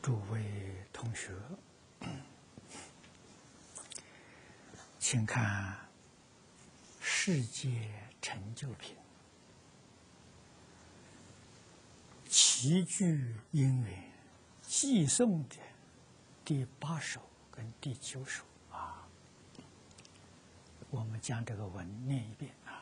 诸位同学，请看世界成就品齐聚因缘寄送的第8首跟第9首啊。我们将这个文念一遍啊。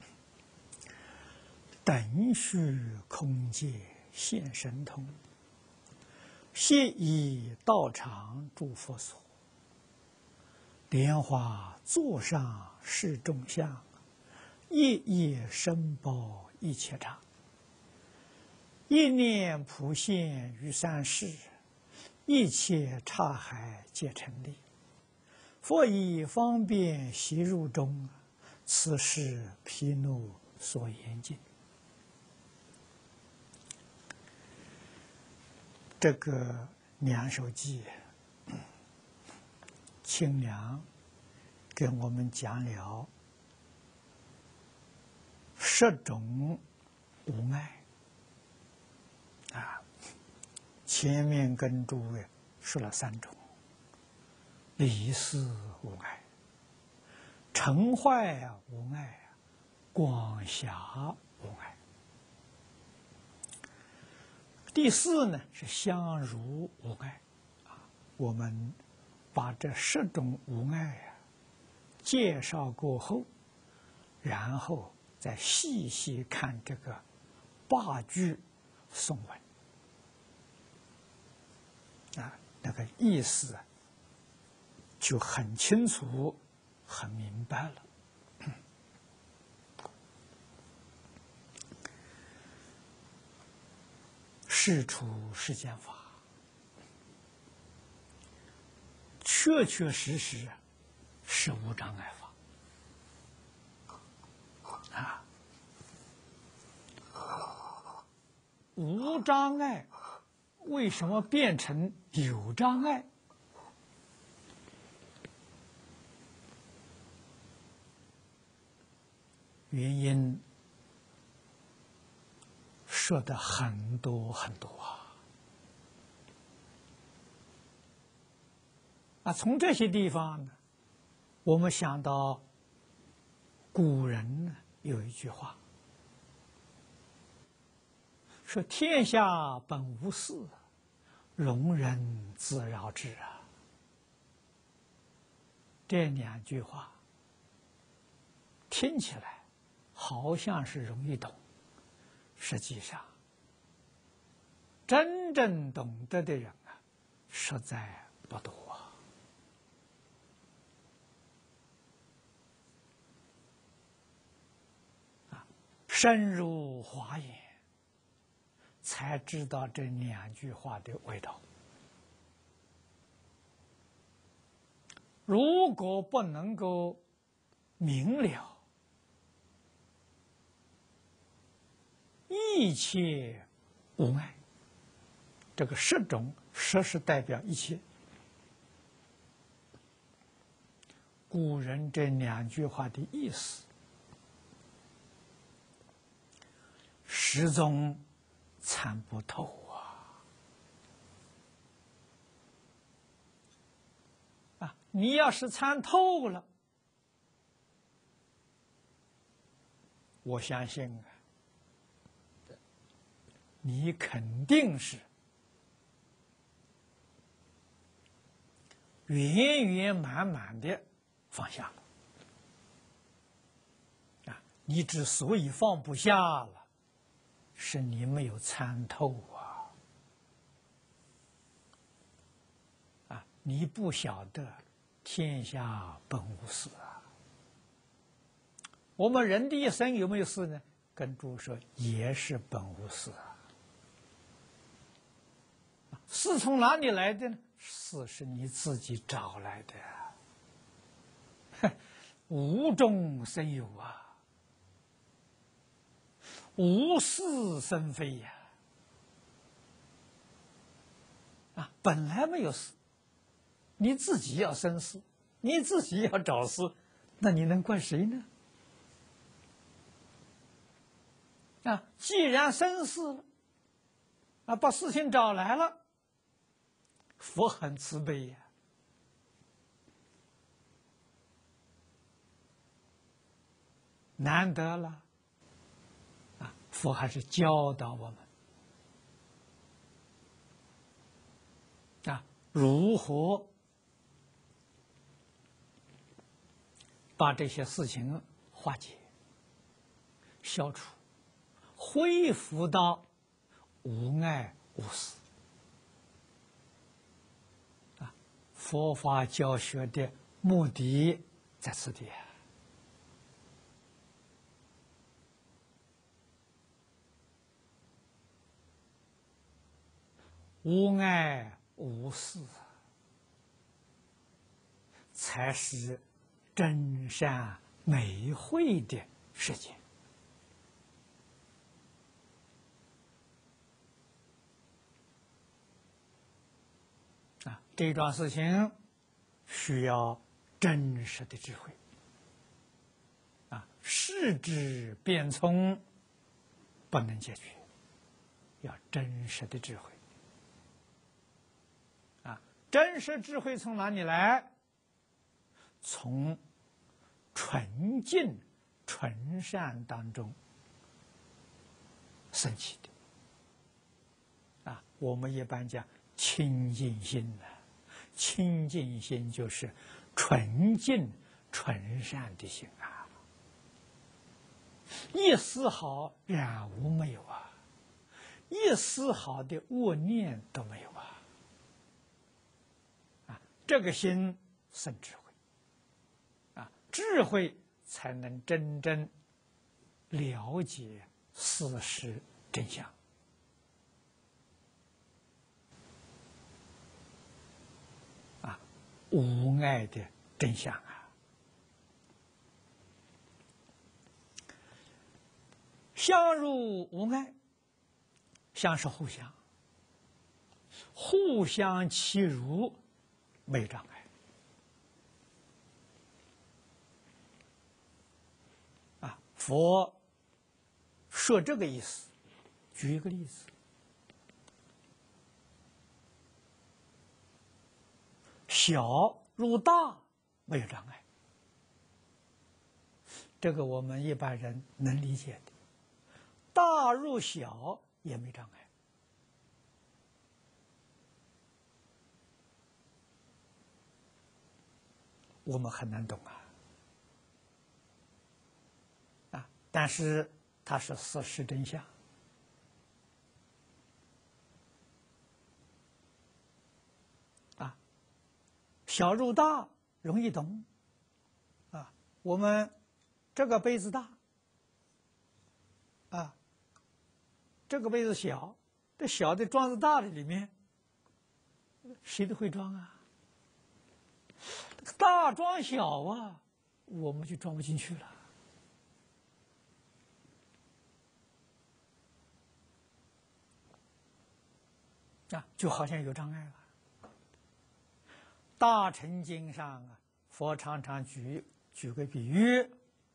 等虚空界现神通，现以道场诸佛所，莲花座上是众相，夜夜申报一切刹。一念普现于三世，一切刹海皆成立。佛以方便悉入中，此是毗卢所言尽。这个2首偈，清凉给我们讲了10种无碍啊。前面跟诸位说了3种：离事无碍、成坏无碍、广狭无碍。第4呢是相如无碍啊。我们把这10种无碍介绍过后，然后再细细看这个8句颂文啊，那个意思就很清楚、很明白了。世出世间法，确确实实是无障碍法啊。无障碍为什么变成有障碍？原因说的很多很多啊！从这些地方呢，我们想到古人呢有一句话，说“天下本无事，庸人自扰之”啊。这2句话听起来好像是容易懂，实际上真正懂得的人啊，实在不多啊。深入华严，才知道这2句话的味道。如果不能够明了一切无碍，这个10种10是代表一切。古人这2句话的意思，始终参不透啊！你要是参透了，我相信啊，你肯定是圆圆满满的放下了啊！你之所以放不下了，是你没有参透啊！你不晓得天下本无事啊！我们人的一生有没有事呢？跟诸位说，也是本无事啊！事从哪里来的呢？事是你自己找来的，无中生有啊，无是生非呀！啊，本来没有事，你自己要生事，你自己要找事，那你能怪谁呢？啊，既然生事了，啊，把事情找来了， 佛很慈悲呀，难得了啊！佛还是教导我们啊，如何把这些事情化解、消除，恢复到无碍无私啊！佛法教学的目的在此地。无碍无私，才是真善美慧的世界啊！这桩事情需要真实的智慧啊，视之变聪不能解决，要真实的智慧。真实智慧从哪里来？从纯净、纯善当中升起的。啊，我们一般讲清净心呢，清净心就是纯净、纯善的心啊，一丝毫染污没有啊，一丝毫的恶念都没有啊。这个心生智慧啊，智慧才能真正了解事实真相啊，无碍的真相啊。相入无碍，相是互相，互相契入，没有障碍啊！佛说这个意思，举一个例子：小入大没有障碍，这个我们一般人能理解的；大入小也没障碍。我们很难懂啊！但是它是事实真相啊。小入大容易懂啊，我们这个杯子大啊，这个杯子小，这小的装在大的里面，谁都会装啊。大装小啊，我们就装不进去了啊，就好像有障碍了。大乘经上啊，佛常常举个比喻：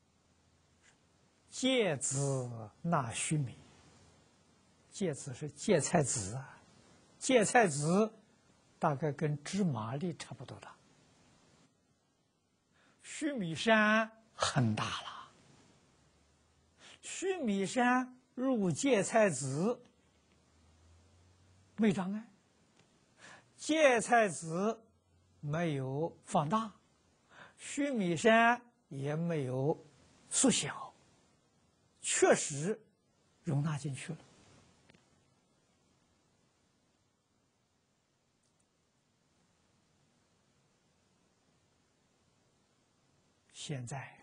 芥子纳须弥。芥子是芥菜籽啊，芥菜籽大概跟芝麻粒差不多大。须弥山很大了，须弥山入芥菜籽没障碍，芥菜籽没有放大，须弥山也没有缩小，确实容纳进去了。现在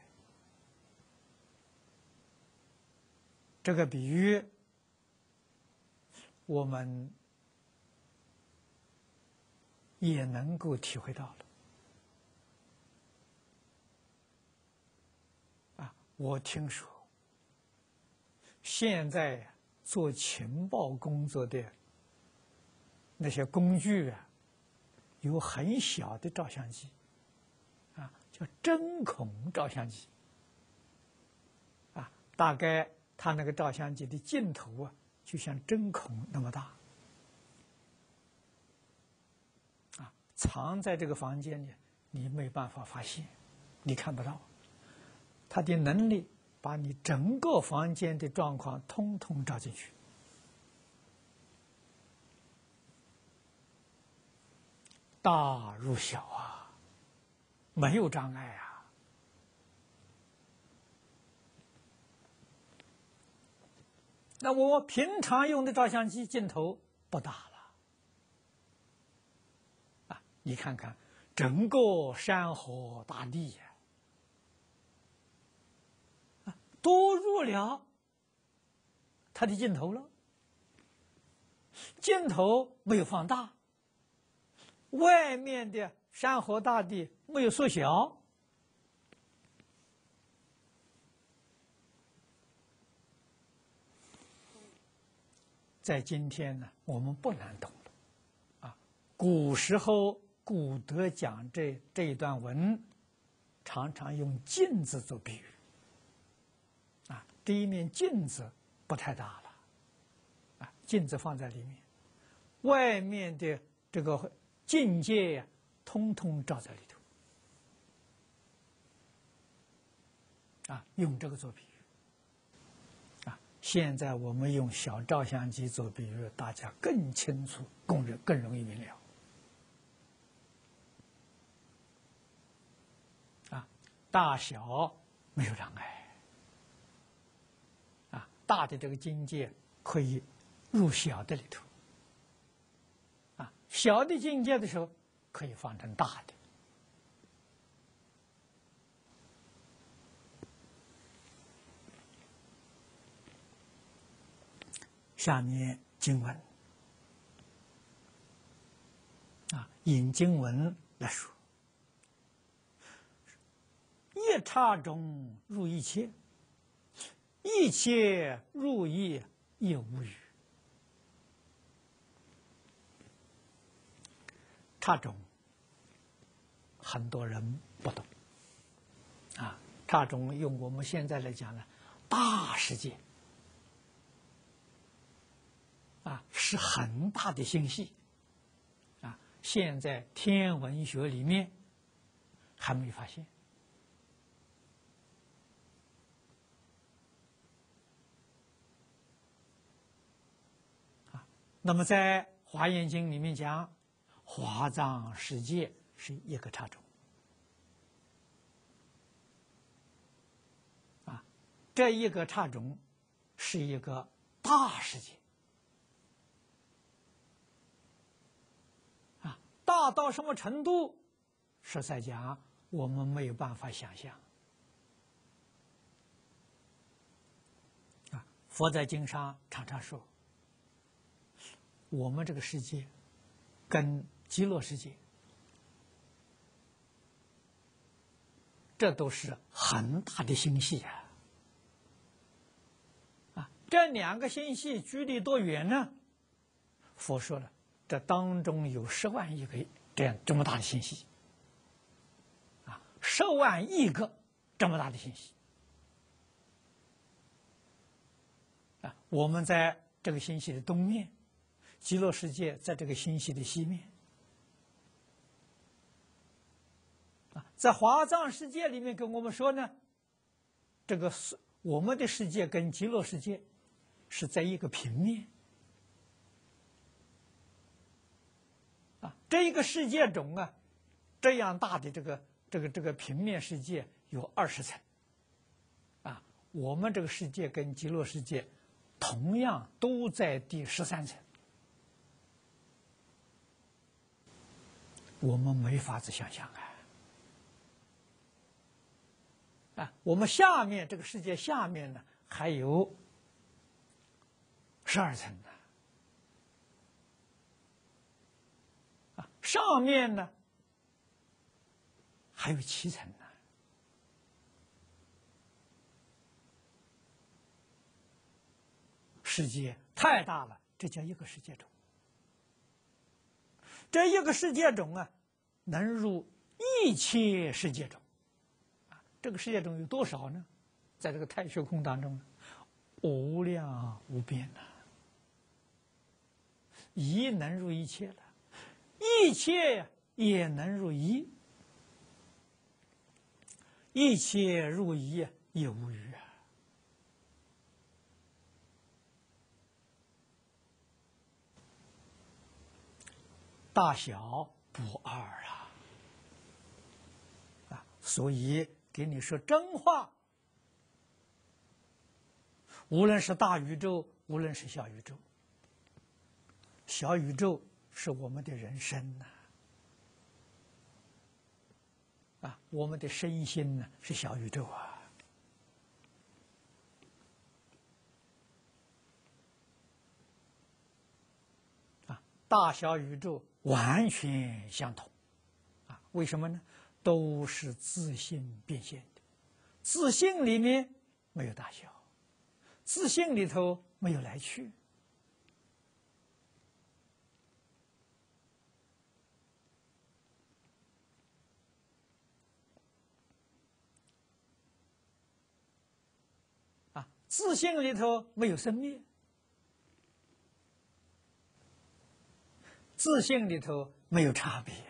这个比喻，我们也能够体会到了啊！我听说现在做情报工作的那些工具啊，有很小的照相机啊，叫针孔照相机啊，大概它那个照相机的镜头啊，就像针孔那么大藏在这个房间里，你没办法发现，你看不到。他的能力把你整个房间的状况通通照进去，大入小啊，没有障碍啊。那我平常用的照相机镜头不大了啊，你看看整个山河大地呀，都入了它的镜头了，镜头没有放大，外面的山河大地没有缩小。在今天呢，我们不难懂了啊。古时候古德讲这一段文，常常用镜子做比喻啊。第一面镜子不太大了啊，镜子放在里面，外面的这个境界呀，通通照在里头啊，用这个做比喻。现在我们用小照相机做比喻，大家更清楚、更容易明了。啊，大小没有障碍。啊，大的这个境界可以入小的里头。啊，小的境界的时候可以放成大的。下面经文啊，引经文来说：一刹中入一切，一切入一，亦无余。刹中，很多人不懂啊。刹中用我们现在来讲呢，大世界。啊，是很大的星系啊！现在天文学里面还没发现啊。那么在《华严经》里面讲，华藏世界是一个刹中啊，这一个刹中是一个大世界。大到什么程度？实在讲，我们没有办法想象。啊，佛在经上常常说，我们这个世界跟极乐世界，这都是很大的星系啊！啊，这两个星系距离多远呢？佛说了。这当中有10万亿个这么大的星系，啊，10万亿个这么大的星系，啊，我们在这个星系的东面，极乐世界在这个星系的西面，啊，在华藏世界里面跟我们说呢，这个是我们的世界跟极乐世界是在一个平面。啊，这一个世界中啊，这样大的这个平面世界有20层，啊，我们这个世界跟极乐世界同样都在第13层，我们没法子想象啊！我们下面这个世界下面呢还有12层呢。上面呢还有7层呢，世界太大了，这叫一个世界中。这一个世界中啊，能入一切世界中，啊，这个世界中有多少呢？在这个太虚空当中，无量无边呐，一能入一切了。一切也能入一，一切入一也无余啊！大小不二啊！所以给你说真话，无论是大宇宙，无论是小宇宙，小宇宙是我们的人生呐。我们的身心呢是小宇宙大小宇宙完全相同为什么呢？都是自性变现的，自性里面没有大小，自性里头没有来去。自性里头没有生灭，自性里头没有差别。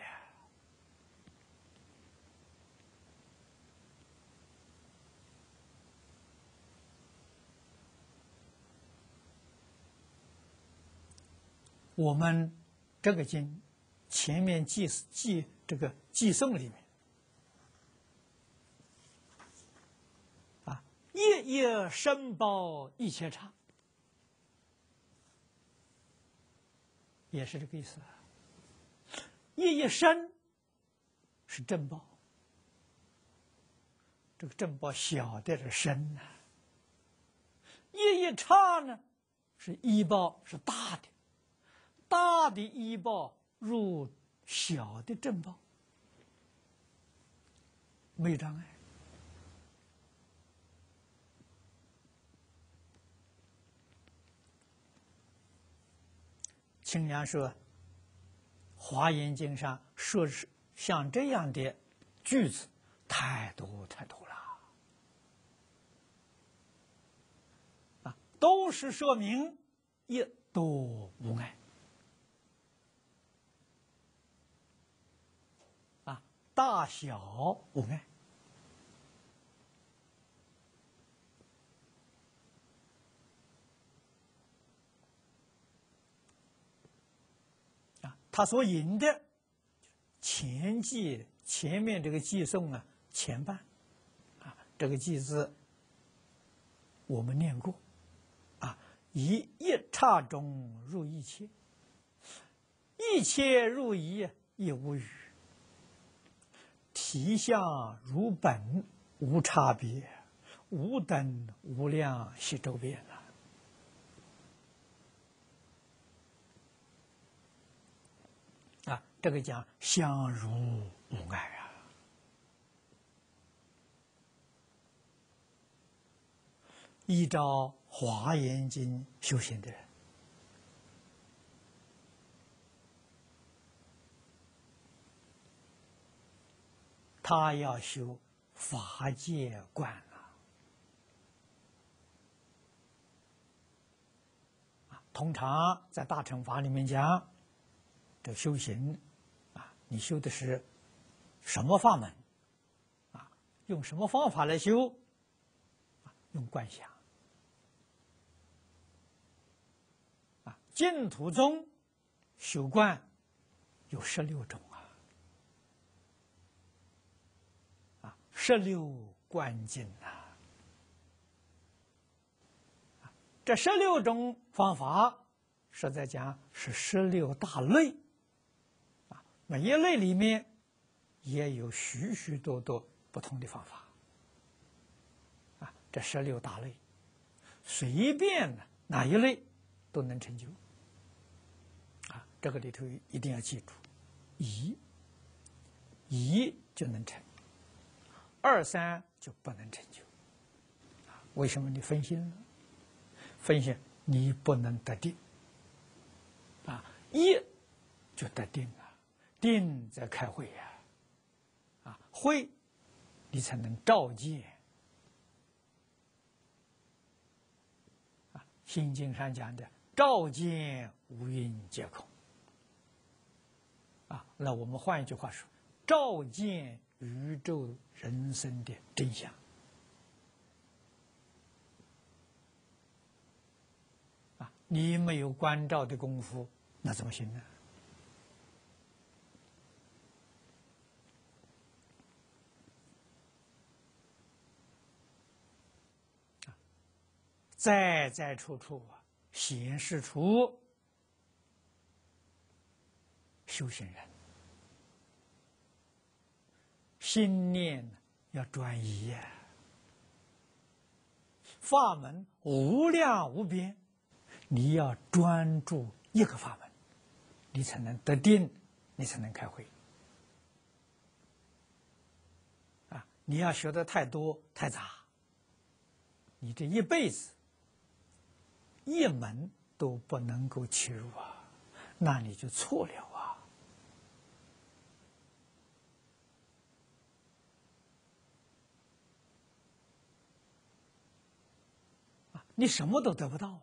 我们这个经前面这个寄颂里面夜夜申报一切刹，也是这个意思夜夜申是正报，这个正报小的是申夜夜刹呢是依报，是大的，大的依报入小的正报，没有障碍。清凉说，《华严经》上说是像这样的句子太多太多了都是说明一多无碍大小无碍他所引的前面这个偈颂前半这个偈字我们念过以一刹中入一切，一切入一亦无余，体相如本，无差别，无等无量系周遍这个讲相如无碍依照《华严经》修行的人，他要修法界观通常在大乘法里面讲，这修行你修的是什么法门用什么方法来修用观想净土宗修观有16种16观境这16种方法实在讲是16大类每一类里面也有许许多多不同的方法这16大类随便哪一类都能成就这个里头一定要记住一就能成，2、3就不能成就为什么？你分心了，分心你不能得定一就得定了，定在开会会你才能照见心经上讲的照见五蕴皆空那我们换一句话说，照见宇宙人生的真相。你没有关照的功夫，那怎么行呢？在在处处显示出修行人心念要专一呀。法门无量无边，你要专注一个法门，你才能得定，你才能开慧。你要学的太多太杂，你这一辈子一门都不能够切入那你就错了你什么都得不到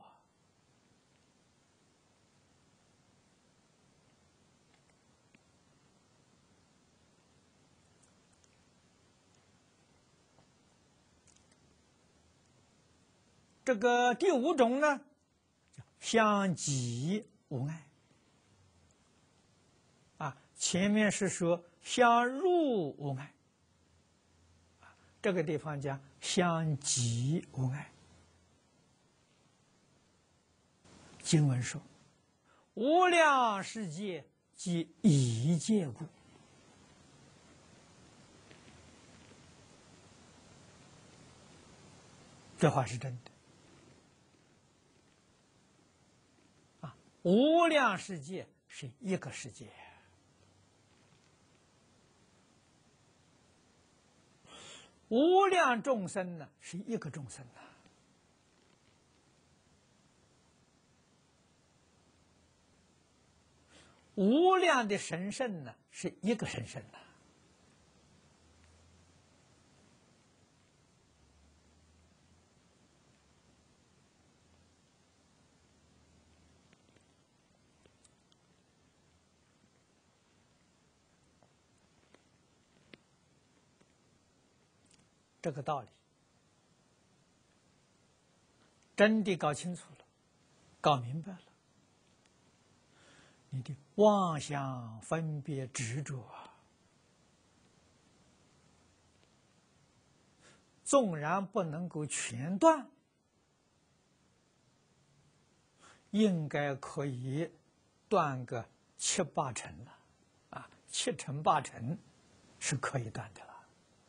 这个第五种呢，相即无碍前面是说相入无碍，这个地方讲相即无碍。经文说：“无量世界即一界故。”这话是真的无量世界是一个世界，无量众生呢是一个众生无量的神圣呢是一个神圣这个道理真的搞清楚了，搞明白了，你的妄想分别执着纵然不能够全断，应该可以断个7、8成了7成8成是可以断的了。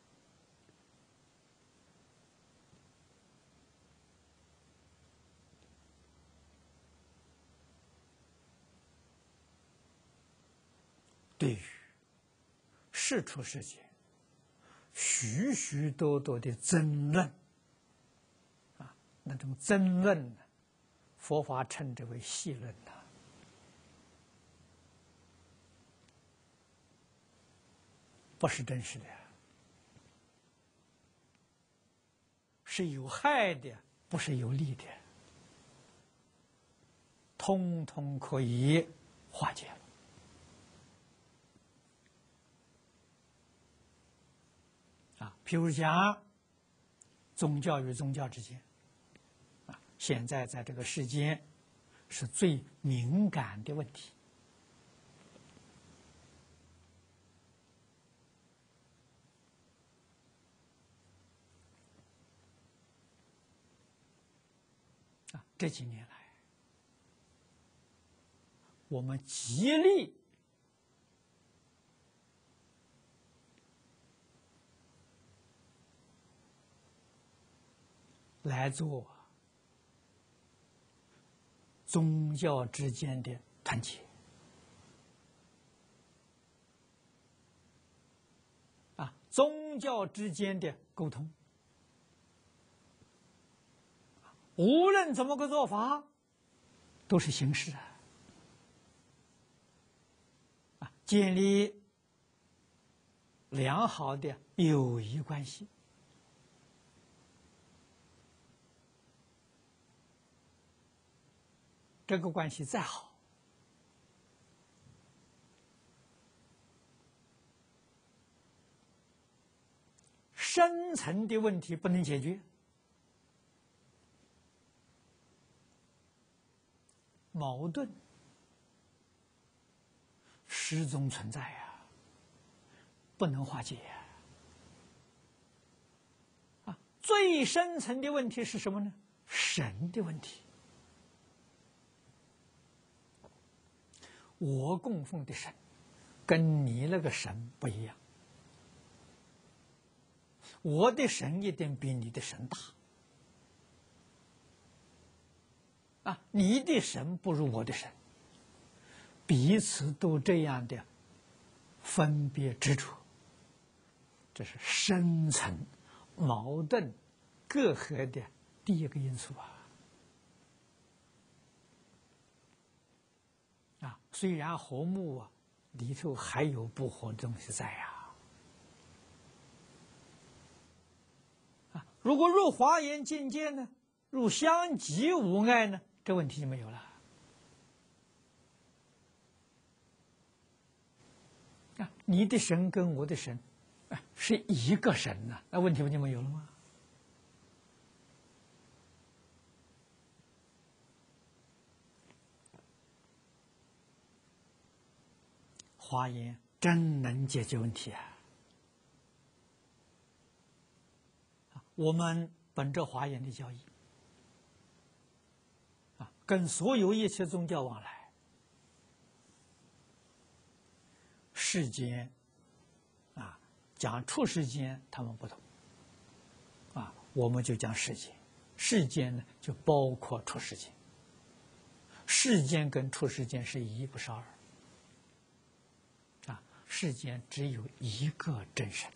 对于世出世间许许多多的争论那种争论呢，佛法称之为戏论不是真实的是有害的，不是有利的，通通可以化解了。譬如讲宗教与宗教之间现在在这个世间是最敏感的问题这几年来我们极力来做宗教之间的团结宗教之间的沟通，无论怎么个做法，都是形式建立良好的友谊关系。这个关系再好， 层的问题不能解决，矛盾始终存在呀，不能化解呀。最深层的问题是什么呢？神的问题。我供奉的神跟你那个神不一样，我的神一定比你的神大你的神不如我的神，彼此都这样的分别执着，这是深层矛盾隔阂的第一个因素虽然和睦里头还有不和的东西在如果入华严境界呢，入相即无碍呢，这问题就没有了你的神跟我的神是一个神那问题不就没有了吗？华严真能解决问题我们本着华严的教义跟所有一切宗教往来，世间讲出世间他们不同我们就讲世间，世间呢就包括出世间，世间跟出世间是一不是二世间只有一个真神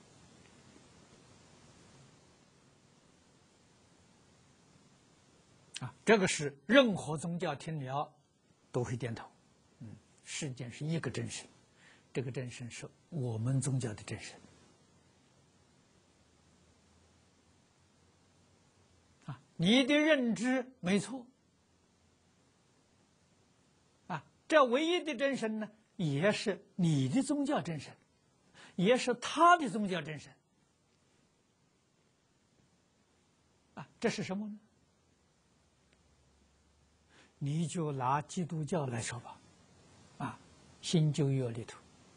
这个是任何宗教听了都会点头世间是一个真神，这个真神是我们宗教的真神你的认知没错这唯一的真神呢，也是你的宗教真神，也是他的宗教真神这是什么呢？你就拿基督教来说吧新旧约里头，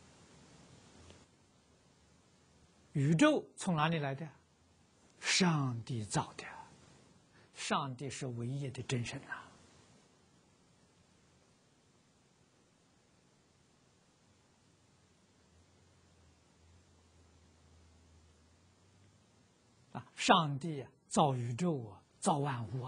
宇宙从哪里来的？上帝造的，上帝是唯一的真神上帝造宇宙造万物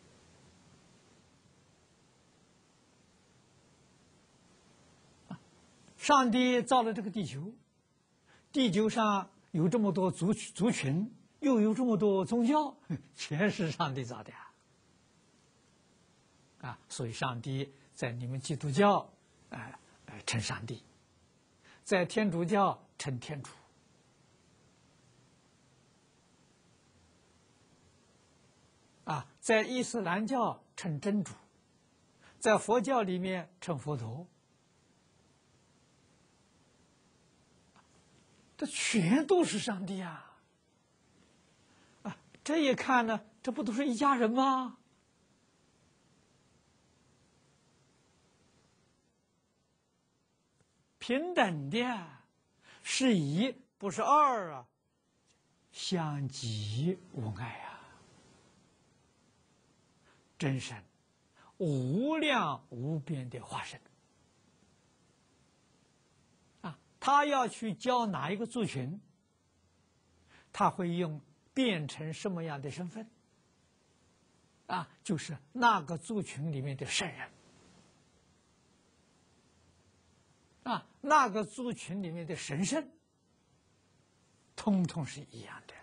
上帝造了这个地球，地球上有这么多族群，又有这么多宗教，全是上帝造的所以上帝在你们基督教称上帝，在天主教称天主在伊斯兰教称真主，在佛教里面称佛陀，这全都是上帝这一看呢，这不都是一家人吗？平等的，是一不是二相即无碍真神无量无边的化身他要去教哪一个族群，他会用变成什么样的身份就是那个族群里面的圣人那个族群里面的神圣，通通是一样的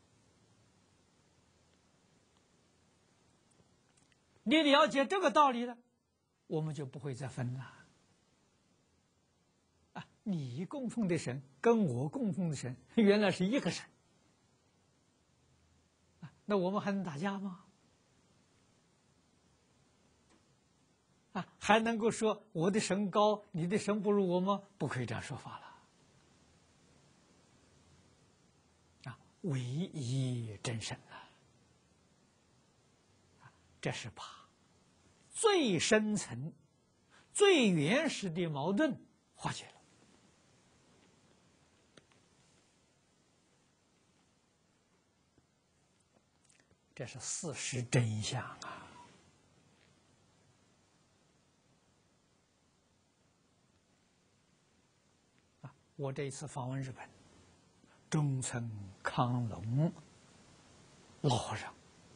你了解这个道理了，我们就不会再分了你供奉的神跟我供奉的神原来是一个神那我们还能打架吗？还能够说我的神高你的神不如我吗？不可以这样说法了唯一真神啊！这是把最深层、最原始的矛盾化解了。这是事实真相啊！我这一次访问日本，中村康隆老和尚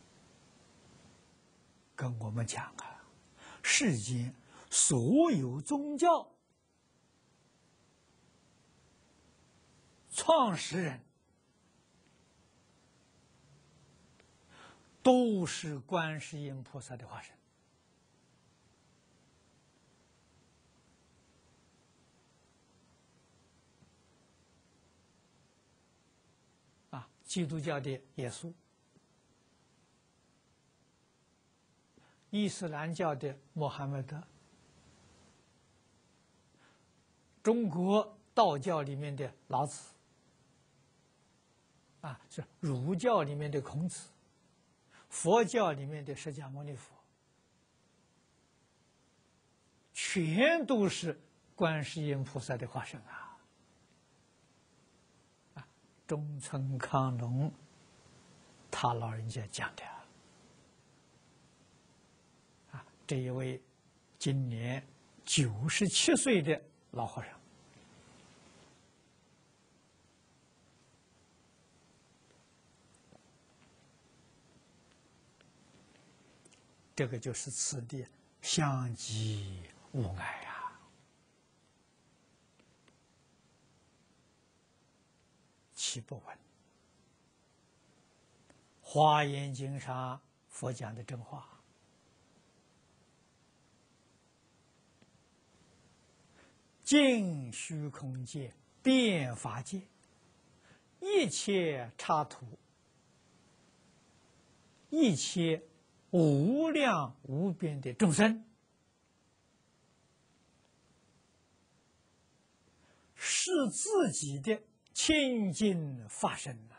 跟我们讲啊，世间所有宗教创始人都是观世音菩萨的化身。基督教的耶稣，伊斯兰教的穆罕默德，中国道教里面的老子，是儒教里面的孔子，佛教里面的释迦牟尼佛，全都是观世音菩萨的化身啊！中村康隆他老人家讲的这一位今年97岁的老和尚，这个就是此地相即无碍啊！其不闻。华严经上佛讲的真话，尽虚空界，遍法界，一切刹土，一切无量无边的众生，是自己的清净法身呐！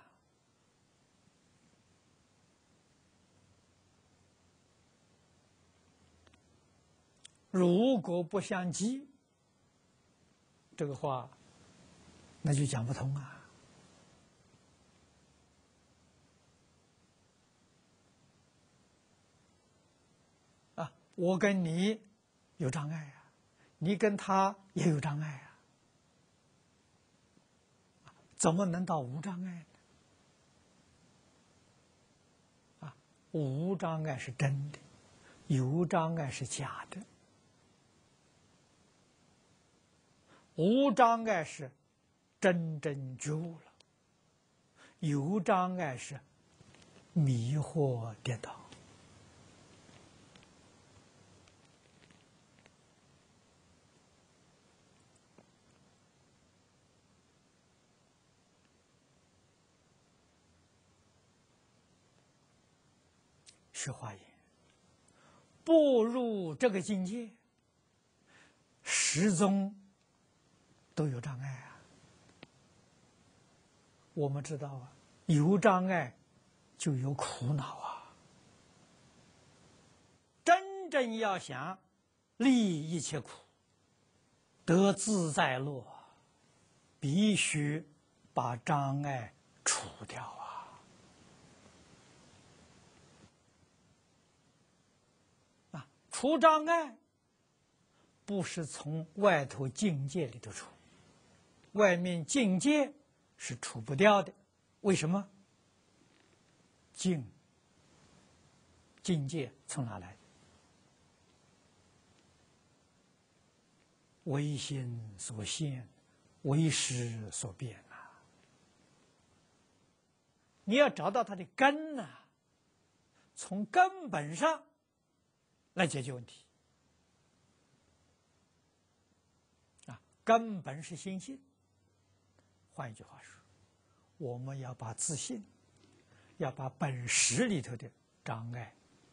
如果不相继，这个话那就讲不通啊！我跟你有障碍啊，你跟他也有障碍怎么能到无障碍呢？无障碍是真的，有障碍是假的。无障碍是真正觉悟了，有障碍是迷惑跌倒。是华严步入这个境界，始终都有障碍我们知道有障碍就有苦恼真正要想离一切苦，得自在乐，必须把障碍除掉除障碍不是从外头境界里头除，外面境界是除不掉的。为什么？境界从哪来的？唯心所现，唯识所变你要找到它的根从根本上来解决问题根本是心性。换一句话说，我们要把自信，要把本识里头的障碍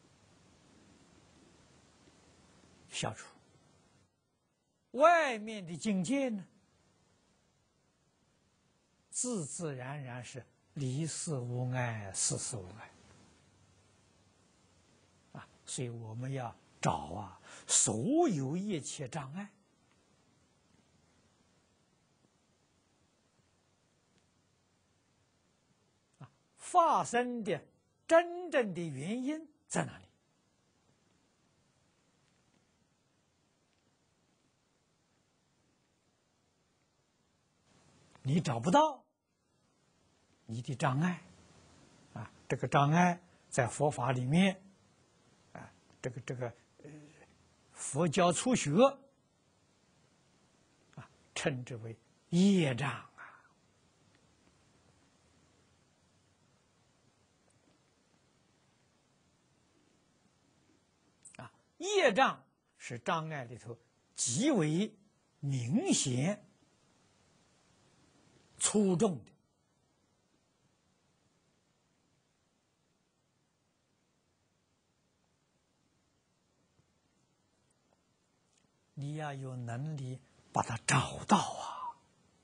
消除。外面的境界呢，自然是离事无碍，事事无碍啊！所以我们要找所有一切障碍发生的真正的原因在哪里？你找不到你的障碍这个障碍在佛法里面佛教初学称之为业障业障是障碍里头极为明显、粗重的。你要有能力把它找到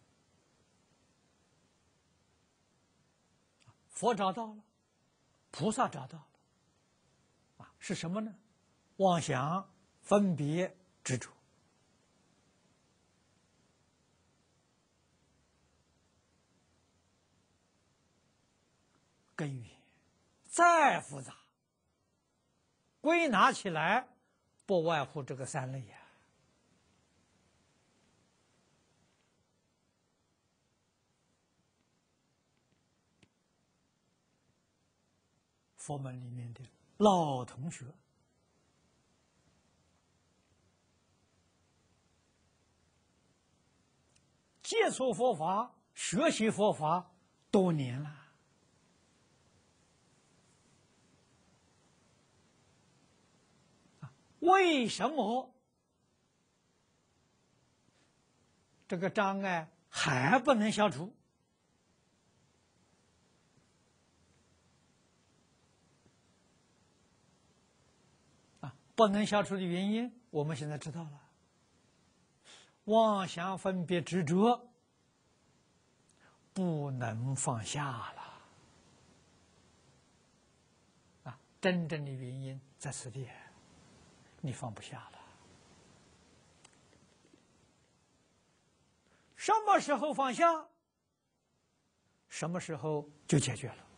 佛找到了，菩萨找到了是什么呢？妄想、分别、执着。根源再复杂，归纳起来不外乎这个三类佛门里面的老同学接触佛法、学习佛法多年了，为什么这个障碍还不能消除？不能消除的原因，我们现在知道了。妄想、分别、执着不能放下了真正的原因在此地，你放不下了。什么时候放下，什么时候就解决了。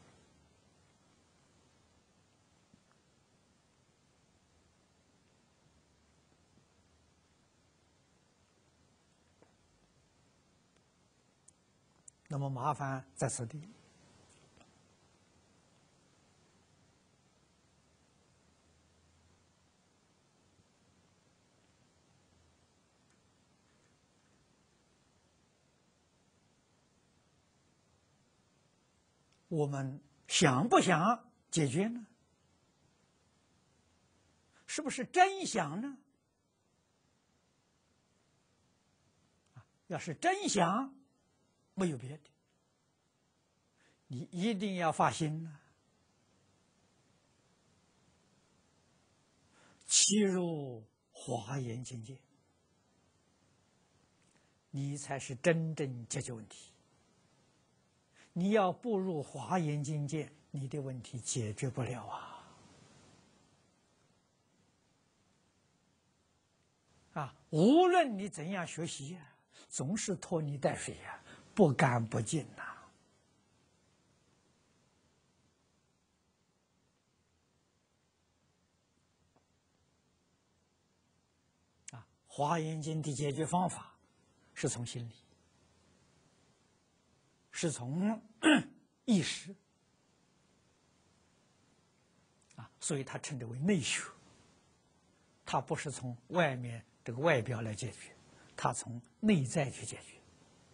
那么麻烦在此地，我们想不想解决呢？是不是真想呢？要是真想，没有别的，你一定要发心契入华严境界，你才是真正解决问题。你要不入华严境界，你的问题解决不了无论你怎样学习总是拖泥带水不干不净华严经的解决方法是从心理，是从意识所以它称之为内学。它不是从外面这个外表来解决，它从内在去解决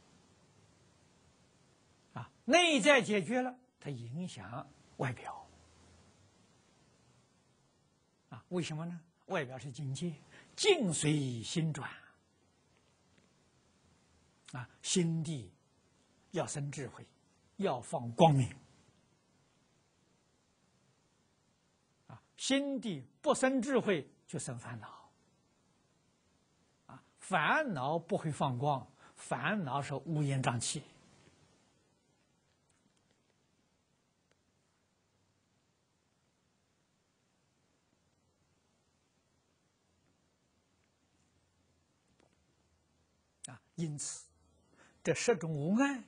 内在解决了，它影响外表为什么呢？外表是境界，境随心转心地要生智慧，要放光明心地不生智慧就生烦恼烦恼不会放光，烦恼是乌烟瘴气因此，这十种无碍，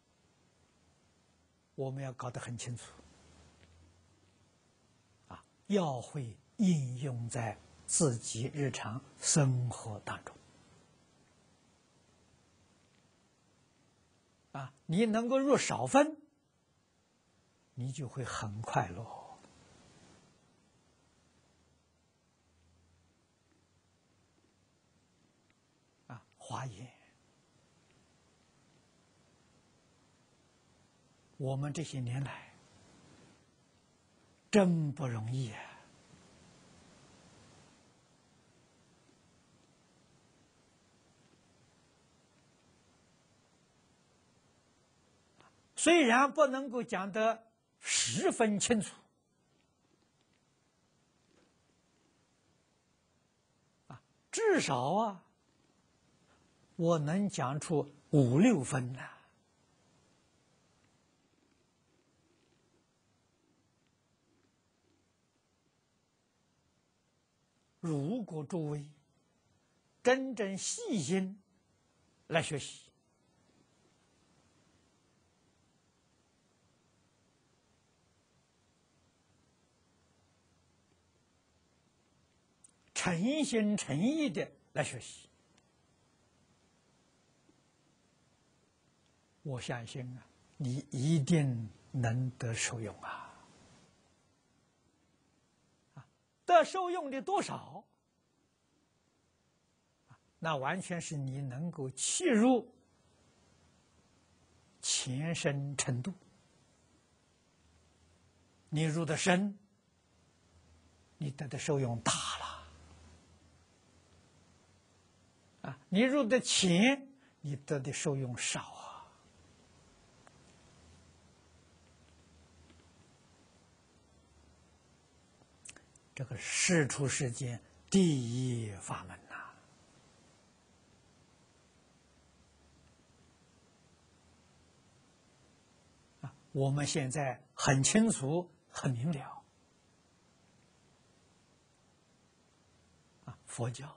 我们要搞得很清楚，要会应用在自己日常生活当中。你能够入少分，你就会很快乐。华严，我们这些年来真不容易啊！虽然不能够讲得十分清楚，至少我能讲出5、6分呐。如果诸位真正细心来学习，诚心诚意的来学习，我相信你一定能得受用啊！得受用的多少，那完全是你能够契入前深程度。你入的深，你得的受用大了。你入的浅，你得的受用少啊。这个世出世间第一法门呐！我们现在很清楚、很明了。佛教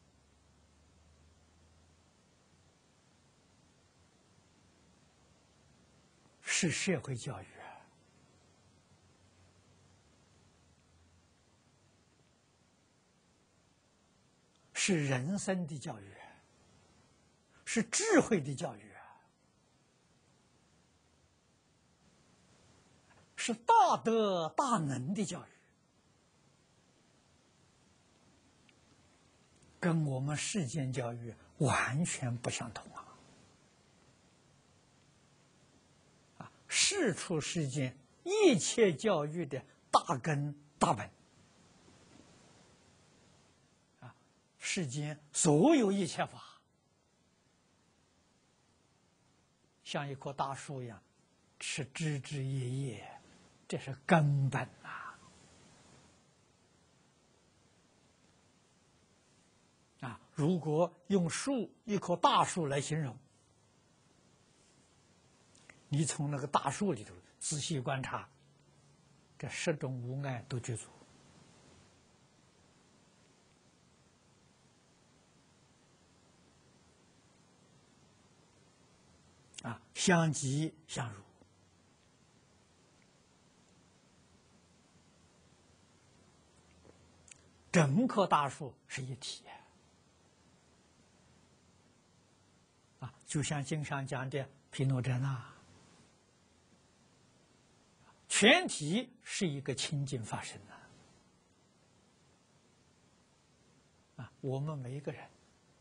是社会教育是人生的教育，是智慧的教育，是大德大能的教育，跟我们世间教育完全不相同世出世间一切教育的大根大本世间所有一切法，像一棵大树一样，是枝枝叶叶，这是根本如果用树一棵大树来形容，你从那个大树里头仔细观察，这10种无碍都具足。相即相如，整棵大树是一体就像经上讲的毗卢遮那，全体是一个清净法身我们每一个人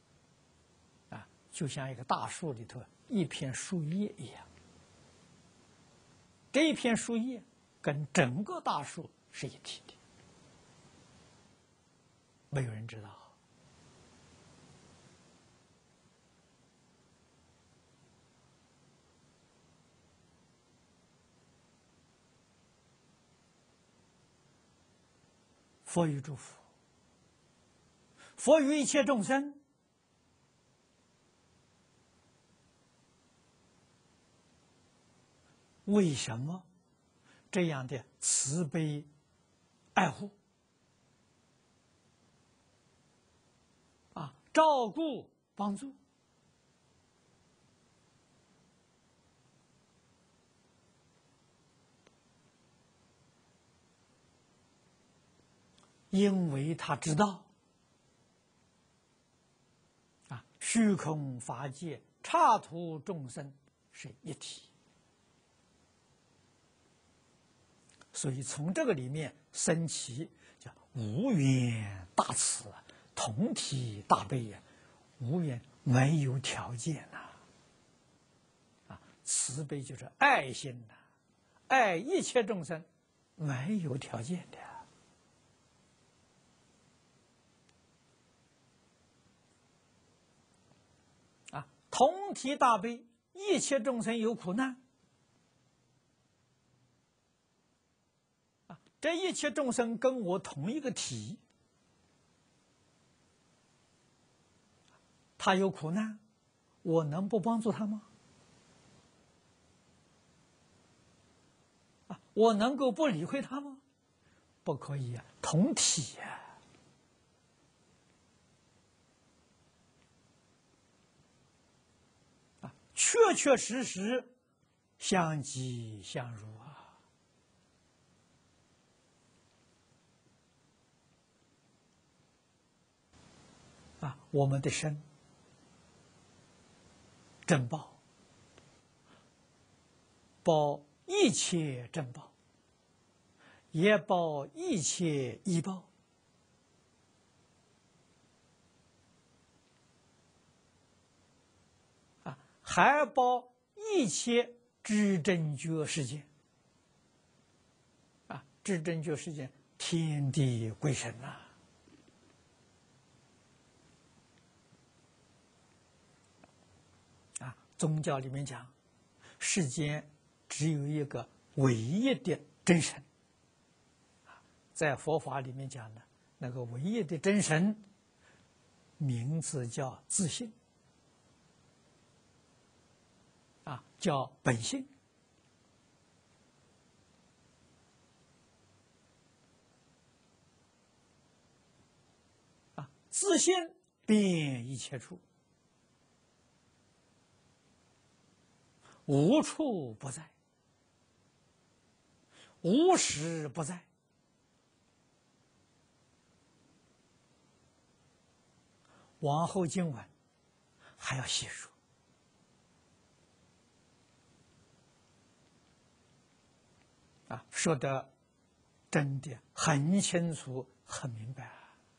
就像一个大树里头一片树叶一样，这一片树叶跟整个大树是一体的，没有人知道。佛与诸佛，佛与一切众生，为什么这样的慈悲爱护照顾帮助， 因为他知道虚空法界刹土众生是一体，所以从这个里面升起叫无缘大慈，同体大悲呀。无缘没有条件呐，慈悲就是爱心呐，爱一切众生，没有条件的。同体大悲，一切众生有苦难，这一切众生跟我同一个体，他有苦难，我能不帮助他吗？我能够不理会他吗？不可以啊，同体呀。确确实实相即相如我们的身正报，报一切正报，也报一切依报。还报一切知正觉世界。知正觉世界，天地鬼神宗教里面讲，世间只有一个唯一的真神。在佛法里面讲的那个唯一的真神，名字叫自性，叫本性。自性遍一切处，无处不在，无时不在。往后经文还要细说说得真的很清楚很明白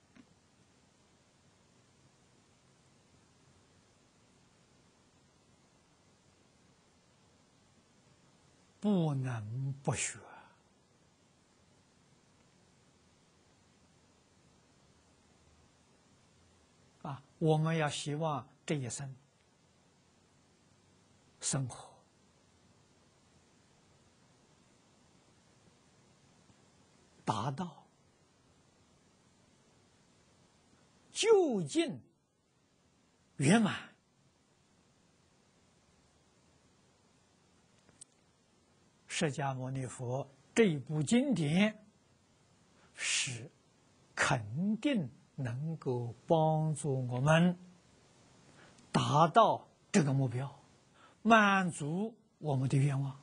不能不学我们要希望这一生生活达到究竟圆满。释迦牟尼佛这一部经典是肯定能够帮助我们达到这个目标，满足我们的愿望。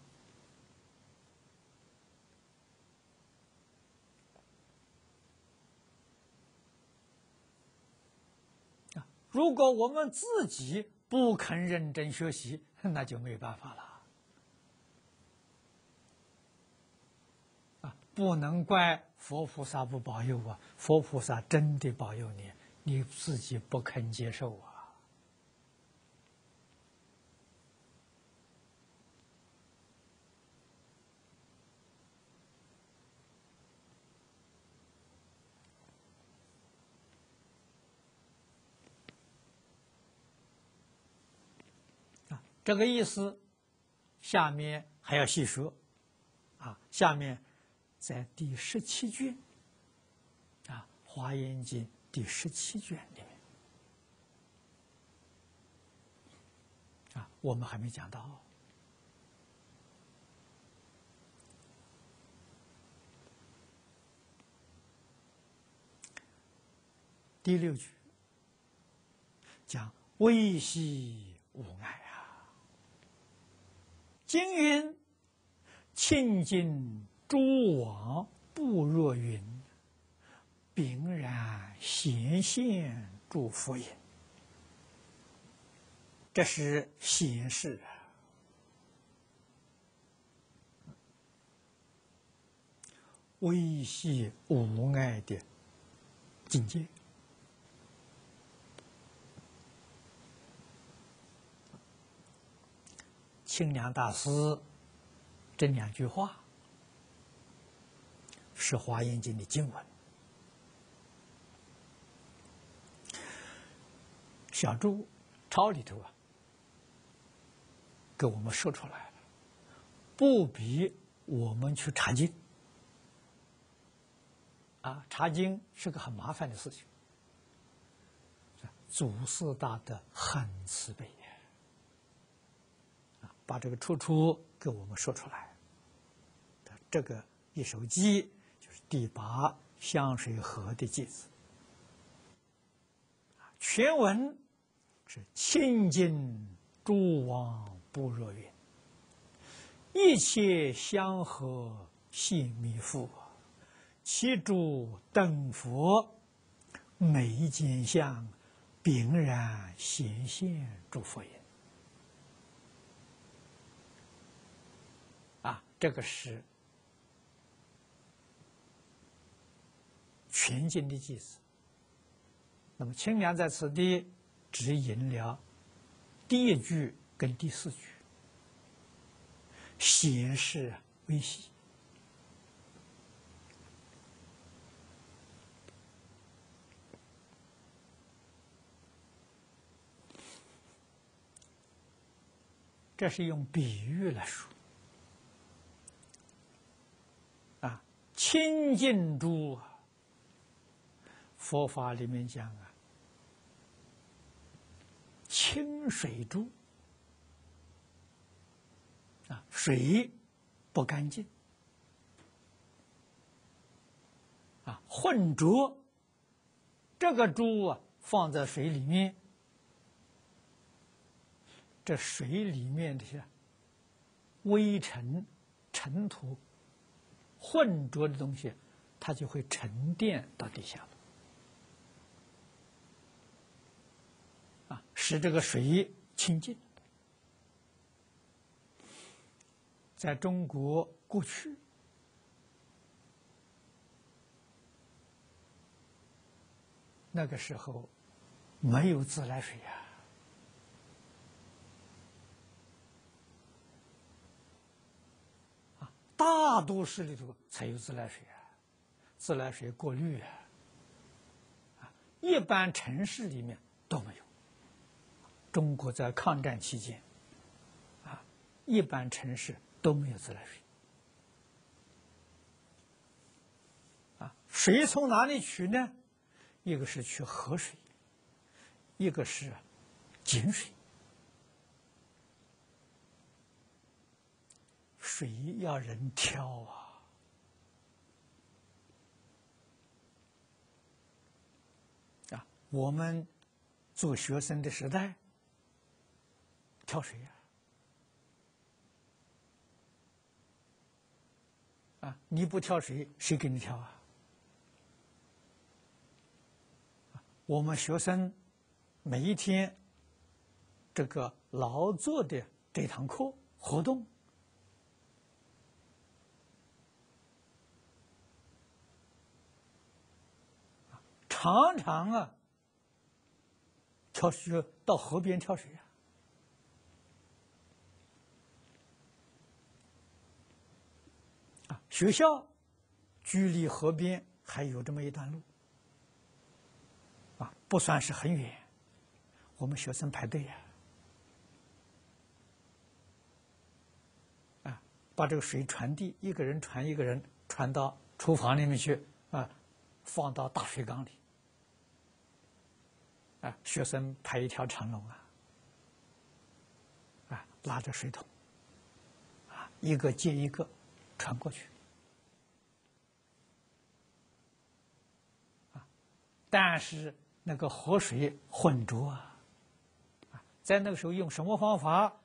如果我们自己不肯认真学习，那就没办法了。不能怪佛菩萨不保佑佛菩萨真的保佑你，你自己不肯接受这个意思，下面还要细说下面在第17卷华严经第17卷里面我们还没讲到第6句，讲微细无碍经云清净诸王不若云，彼显现诸佛音，这是显示微细无碍的境界。清凉大师这2句话是《华严经》的经文，小注抄里头给我们说出来了，不比我们去查经查经是个很麻烦的事情。祖师大德很慈悲把这个处给我们说出来。这个一首偈就是第8香水河的偈子，全文是清净诸王不若云，一切香河现弥覆，其诸等佛每见相，秉然显现诸佛音。这个是全经的偈子。那么清凉在此地只引了第1句跟第4句，显示微细。这是用比喻来说。清净珠，佛法里面讲清水珠水不干净混浊，这个珠放在水里面，这水里面的微尘尘土混浊的东西，它就会沉淀到底下了使这个水清净。在中国过去那个时候没有自来水大都市里头才有自来水自来水过滤一般城市里面都没有。中国在抗战期间一般城市都没有自来水水从哪里取呢？一个是取河水，一个是井水。水要人挑我们做学生的时代挑水你不挑水谁给你挑我们学生每一天这个劳作的这堂课活动常常挑水到河边挑水学校距离河边还有这么一段路不算是很远，我们学生排队把这个水传递，一个人传一个人，传到厨房里面去放到大水缸里学生排一条长龙拉着水桶一个接一个传过去但是那个河水浑浊在那个时候用什么方法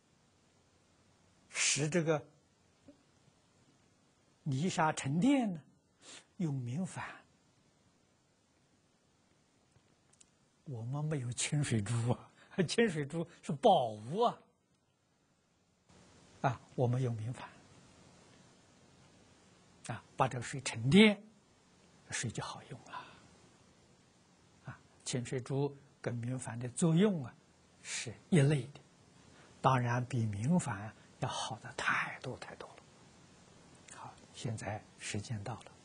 使这个泥沙沉淀呢？用明矾我们没有清水珠啊，清水珠是宝物啊！啊，我们用明矾啊，把这个水沉淀，水就好用了。啊，清水珠跟明矾的作用啊是一类的，当然比明矾要好的太多太多了。好，现在时间到了。